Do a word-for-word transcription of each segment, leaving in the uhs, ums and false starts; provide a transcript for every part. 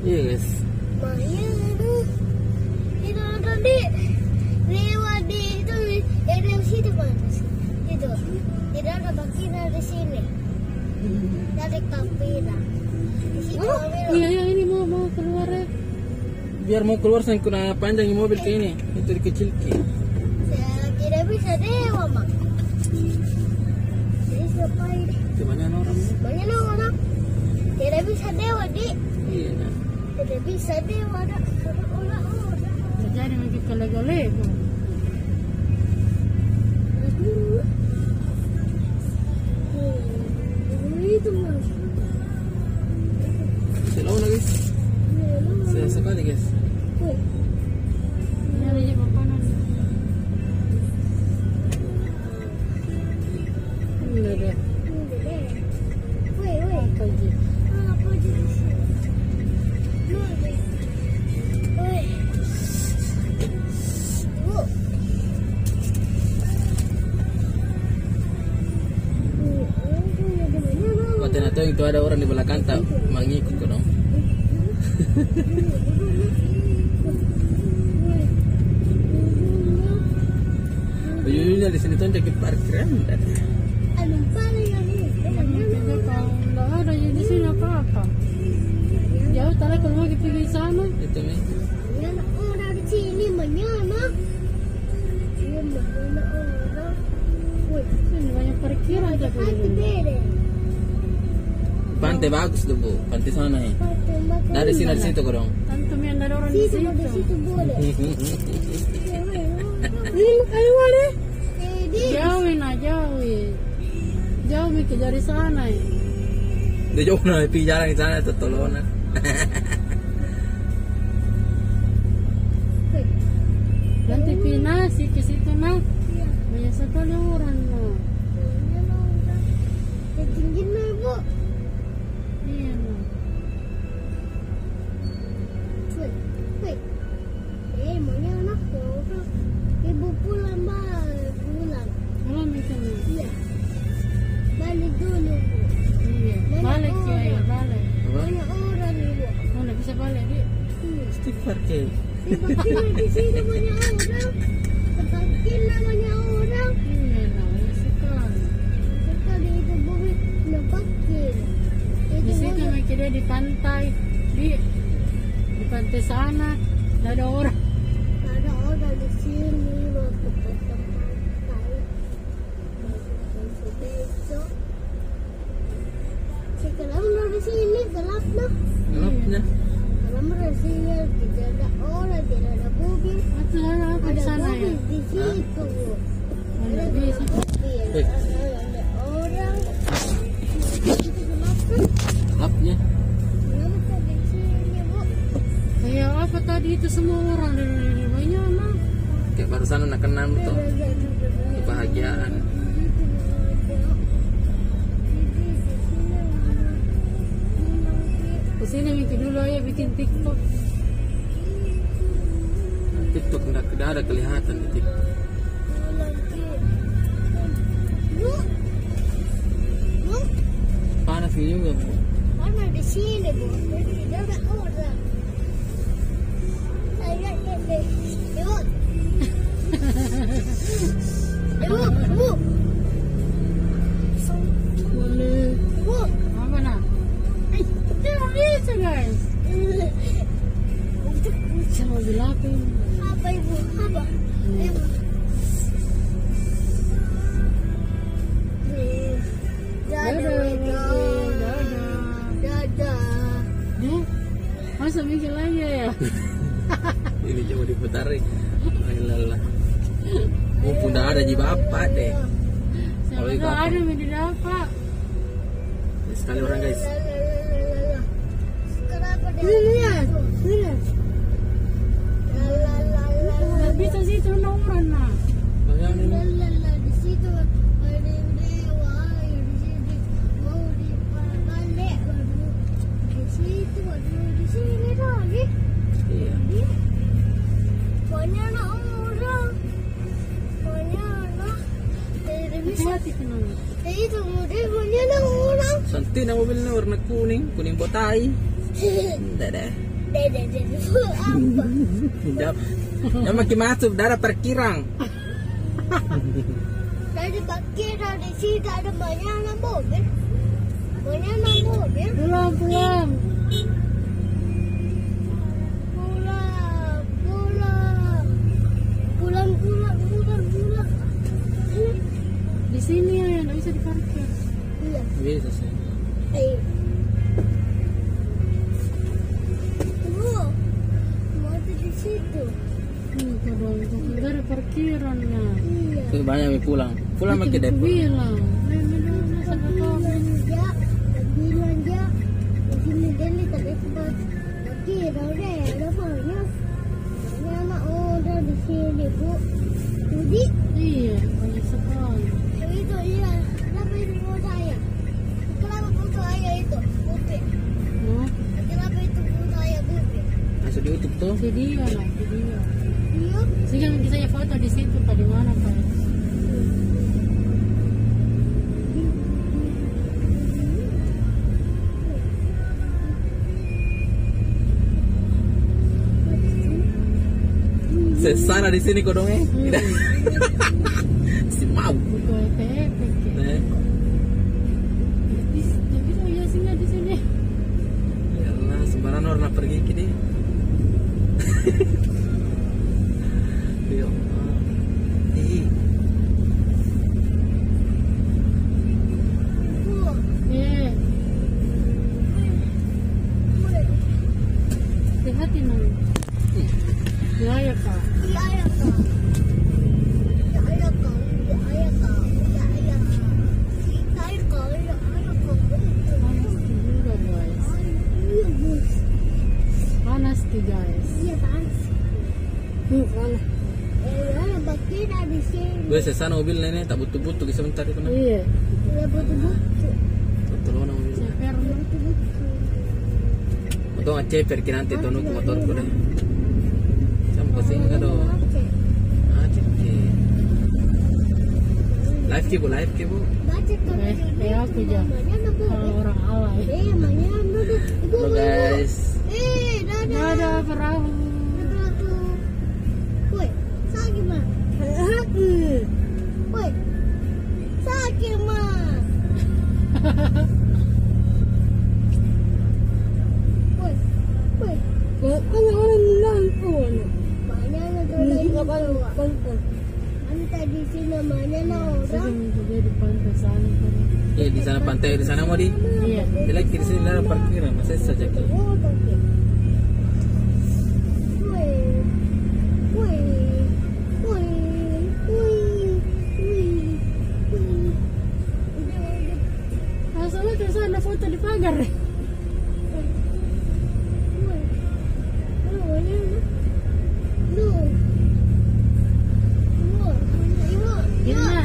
Iya guys. Bahaya itu. Itu tadi lewat di itu ya dari situ mana sih? Itu. Tidak ada baki dari sini. Dari Kapira. Di situ Oh, Kapira. iya yang ini mau mau keluar ya. Biar mau keluar saya kena panjangin mobil ke ini. Itu dikecil ke. Saya tidak bisa dewa mak. Jadi siapa ini? Gimana orang? Banyak orang. Tidak bisa dewa di. Iya. Nah. Tidak bisa dewa ada orang-orang. Jadi lagi kele-kele. Aduh. Itu mas. Selalu na guys. Saya sekali guys. Ini aja makanan. Ini deh. Woi woi. Apa aja? Apa di sini? Woi. Bu. Waktu itu itu ada orang di belakang tak mengikut kau dong. Uyunya di sini tuh jadi parkiran. Anu paling ini. Tidak kalau nggak ada ya di sini apa-apa. Jauh tadi kalau mau pergi sana. Itu nih. Mana orang di sini mana? Iya mana orang. Woi. Ini banyak parkiran Ada tapi. hati beda. Pantai bagus tuh bu, pantai sana ya. Dari sini dari situ kau dong. Tentu yang ada orang di Situ situ. di situ boleh. Ini ayo ada. Jadi Jauhin aja, jauhin. Jauhin ke dari sana ya. Dia jauh na pi jalan di sana itu tolonan. Nanti pinasi ke situ nak. Banyak sekali orang nak. tinggi nih bu. Iya nak. Woi, woi. Eh, maunya anak orang. Ibu pulang balik pulang. Malam itu nak. Iya. Balik dulu bu. Iya. Balik ya, ya balik. Banyak orang ibu. Mana bisa balik dia? Iya. Istighfar ke. Parkir di sini banyak orang. Parkir namanya orang. Iya nak, banyak sekali. Sekali itu bumi nak parkir. Di situ mereka dia di pantai, di di pantai sana, nggak ada orang. Ada orang di sini waktu ke pantai. Besok. Sekarang di sini gelap nah. Gelapnya. Dalam rasanya tidak ada orang, tidak ada mobil. Ada apa di Ada sana ya? mobil di situ. Ada di situ. Mobil, Wih. ada orang. Itu gelap kan? Gelapnya. Kenapa di sini bu? Kayak apa tadi itu semua orang dari dari banyak nak. Kayak barusan anak kenal tuh. Kebahagiaan. Kesini mikir dulu ya bikin TikTok. TikTok enggak tidak ada kelihatan di TikTok. Bu, bu, Panas juga bu. mana di sini bu? Tidak ada orang. Saya ini, ibu, ibu, bu, Boleh. bu. Apa nak? Eh, tidak bisa guys. Sama bilapin. Apa ibu? Apa? Ibu. Dadah, dadah, dadah. Eh, masa mikir lagi ya? Ini coba diputarin. Alhamdulillah. Mumpung dah ada di bapak deh. Siapa Oh, tahu iya, ada yang didapat. Sekali orang guys. Kenapa dia? Lihat, lihat. Lalalala. Nggak bisa sih itu orang nak. Bayang ini. Lalalala. Di situ ada yang dewa, di sini mau dibalik, aduh. Di situ, aduh, di sini lagi. Iya. Banyak anak orang, banyak anak. Tidak bisa. Hati-hati kenapa? Itu kemudian banyak anak orang. Santi na mobilnya warna kuning, kuning botai. Enggak deh. Dede, dede, apa? Jam, jam makin masuk darah parkiran. Dari parkiran di situ ada banyak mobil. Banyak mobil. Pulang, pulang. Pulang, pulang. Pulang, pulang, pulang, pulang. Di sini ya, nggak bisa diparkir. Iya. Bisa sih. Ayo. Tunggu. Mau di situ. Hmm, kalau nggak ada parkirannya. Iya. Tuh banyak yang pulang. Pulang makin Itu depot. bilang. Eh, mana masa nggak tahu. Bilang aja, bilang aja. Di sini Deli tadi tempat parkiran deh, ada banyak. Banyak anak udah di sini bu. Jadi Iya, banyak sekali. itu iya. Kenapa itu mau saya? Kenapa foto ayah itu? Bupe. Nah, Kenapa itu foto ayah bupe? Masuk di YouTube tuh. video lah, video. Iya. Sekarang saya foto di situ, Pak, di mana, Pak? Sesana di sini kodongnya. Tidak. Si mau. Buku E P P. Nah, Tapi so ya singa di sini. ya Allah, sembarang orang nak pergi kini. Ya Allah. Ih, Bu. Eh, hati-hati nang. Ya ya Pak. Iya ayah kak. Iya ayah kak. Iya ayah kak. Iya ayah kak. Iya ayah kak. Iya ayah kak. Panas juga guys. Iya bos. Panas nih guys. Iya panas. Hmm, panas. Eh, ada parkiran di sini. gue sesana mobil nenek tak butuh-butuh ke sebentar itu nah. Iya. Iya betul-betul. Tolong mobil. Ceper. Betul-betul. Atau ngecer kira nanti tono ke motorku deh. Sampai sini kan do. Ah, cekik. Live ki bu, live ki bu. Baca kalau Eh, kayak aku aja. namanya bu. Kalau orang alay. Eh, namanya bu. Halo guys. Eh, dadah. Ada perahu. Dadah tuh. Woi, sakit mah. Woi, sakit mah. Woi, woi. Ada orang nangkun. Banyak tuh. Pantai di sini namanya Saya orang. juga di pantai sana. Pak. Eh di sana pantai di sana mau di. Iya. Jelek di sini ada parkiran, masih saja ki. Oh, oke. Woi, woi, woi, woi, woi, woi. Udah, udah. Asalnya ke sana foto di pagar. Woi. Lu, lu, lu. Lu, lu, Gimana?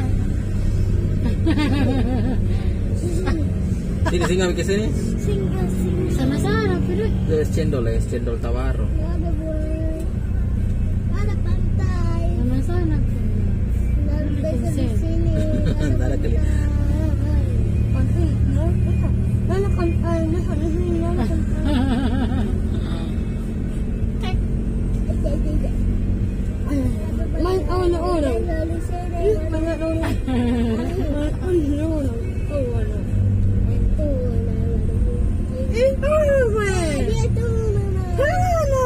Sini sini nggak ke sini. singgah sini. Sana-sana, Pak. Itu es cendol, es cendol tawaro. Nggak ada boy. Nggak ada pantai. Sana-sana, Pak. Nggak ada di sini. Nggak ada kali. Pantai, mana pantai? Mana di sini? Mana pantai? Main awal orang. Lalu sini. Mana orang? Main orang. Eh, dia tuh mana?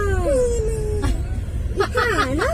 Mana?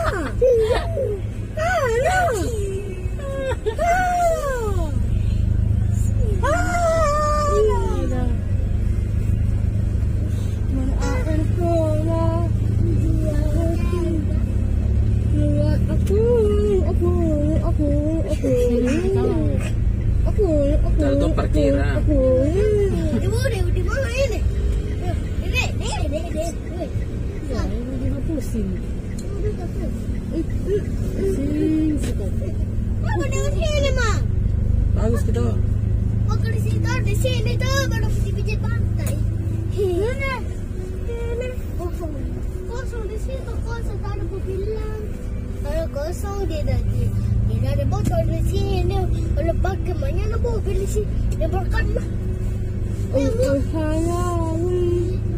Jalan tol parkiran. Di mana? Di mana ini? Dek, dek, dek, dek. Ya, ini juga pusing. Pusing. Pusing sekali. Apa di sini, Mak? Bagus gitu. Oh, di situ, di sini tuh baru di pinggir pantai. Mana? Mana? Kosong. Kosong di situ, kosong. Tadi aku bilang. Kalau kosong dia tadi. Tidak ada motor di sini. Kalau pakai mana mobil di sini? Dia makan mah. Oh, sayang.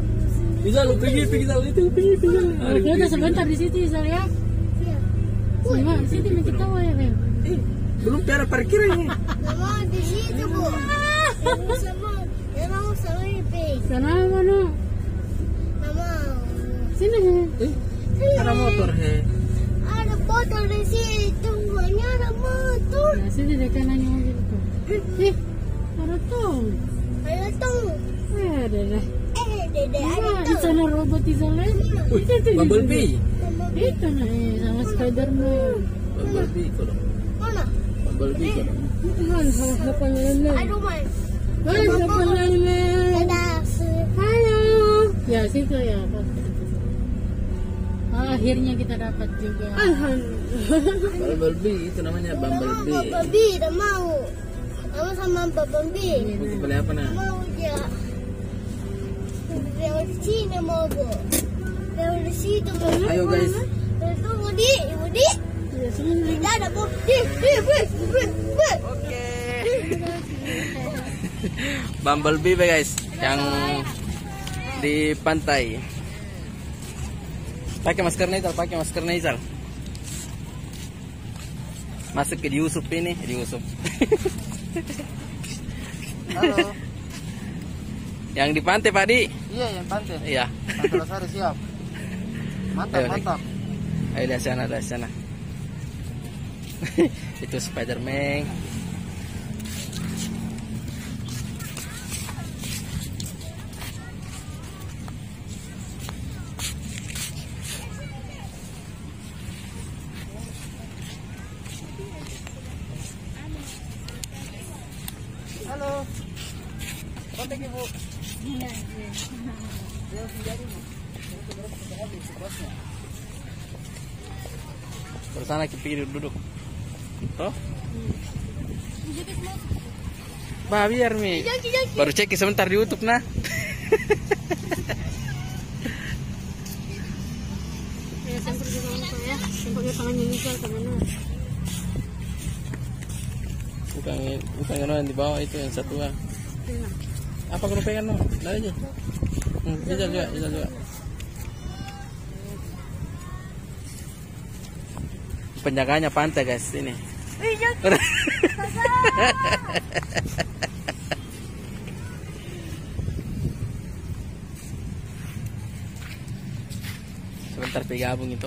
Bisa lu pergi pergi Sal itu pergi pergi. Oh, foto sebentar di situ Sal ya. Iya. Sama situ mau kita tahu ya Bel. Eh, belum ada parkirannya. Mama di situ bu. Ini sama, ya mau sama ini. Sana mana? Mama. Sini. Eh, ada motor he. Ada motor di situ, banyak ada motor. Nah, sini deh kanannya mobil itu. Eh, ada tong. Ada tuh. Eh, ada dah. Eh, dede ada Nah, di tuh. sana robot di sana. Wih, Itu tuh. Bumblebee. Itu nah, eh, sama Spiderman. Bumblebee kok. Mana? Bumblebee kok. Tuhan, sama siapa lele? Aduh man. Hai, siapa lele? Dadah. Halo. Ya, situ ya. Akhirnya kita dapat juga. Bumblebee itu namanya Bumblebee. Babi, udah mau. Mama sama Babi. Itu beli apa nah? Mau dia. Lewat sini mau bu. Lewat situ mau. Ayo guys. Tunggu di, ibu di. Ya, sini. Tidak ada bu. Di, di, bu, bu, bu. Oke. Bumblebee be, guys, yang di pantai. Pakai masker Nizal, pakai masker Nizal. Masuk ke di Yusuf ini, di Yusuf. Halo. Yang di pantai Pak Di. Iya, yang pantai. Iya. Pantai Losari siap. Mantap, Ayo, mantap. Ayo dari sana, dari sana. Itu Spiderman. Halo. Kontak Ibu. Terus sana kita pergi duduk. Toh? Bah, biar Mi. Baru cek sebentar di YouTube nah. Ya, sempur juga untuk ya. Sempurnya tangannya Nizal ke mana? Bukan bukan yang di bawah itu yang satu ah. Sini. Apa kau pegang no? Lari aja. Hmm, Nizal juga, Nizal juga. Penjaganya pantai guys ini. Sebentar pergi gabung itu.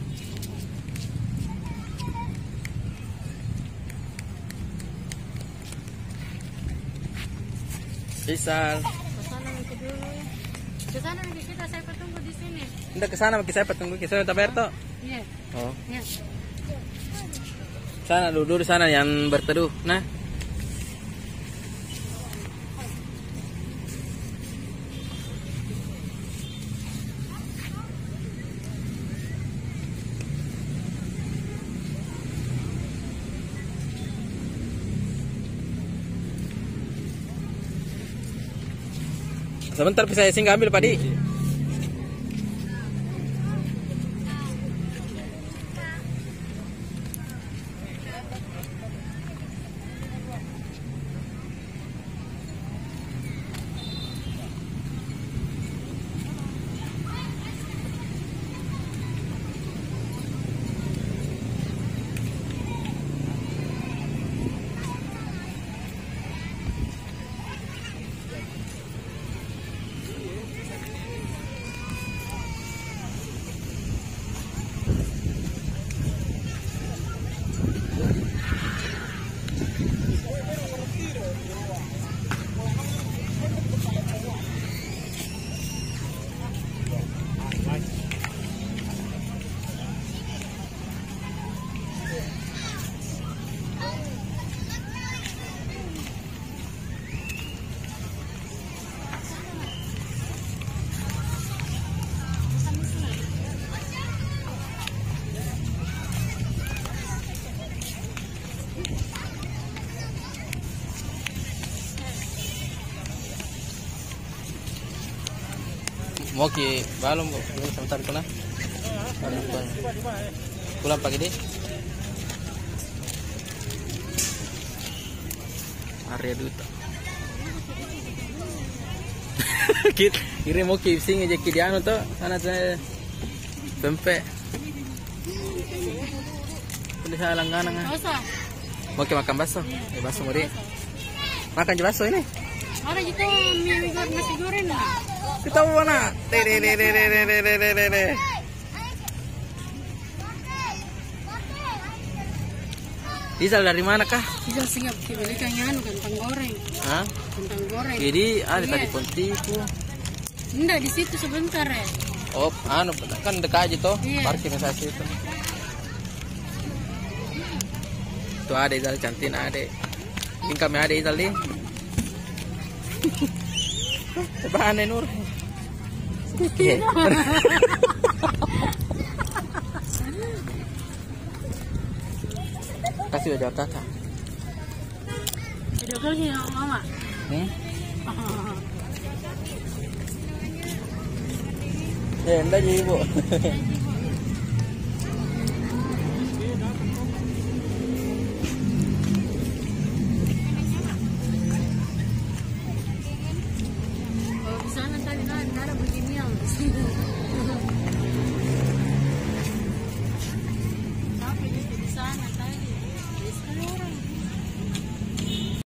Bisa. Ke sana nanti dulu ya. Ke sana nanti kita saya tunggu di sini. Ndak ke sana saya tunggu ke sana Taberto. Iya. Oh. Ya. Sana dulu di sana yang berteduh. Nah. Sebentar bisa singgah ambil Pak Di. Mau ki balong bu, sebentar kuna. Pulang pagi deh. Arya Duta. Kit, kira mau K F C ngejek di anu tuh, sana saya pempek. Boleh saya langganan ah. Masa? Mau ke makan bakso? Eh bakso mau deh. Makan je bakso ini. Ada juga mie goreng nasi goreng lah. Kita mau mana? Deh deh deh deh deh deh deh deh deh deh. Rizal dari mana kah? Bisa siap belikan anu kentang goreng. Hah? Kentang goreng. Jadi ada Iya. tadi pontiku. Enggak di situ sebentar ya. Oh, anu kan dekat aja tuh, Iya. parkir di situ. Tuh ada Izal cantik ada. Ini kami ada Izal nih. Bahan Nur. Iya. Kasih udah jawab kakak. Video kali ya mama. Hmm? Ya, enggak jadi ibu. Kalau di sana tadi nggak ada beginian.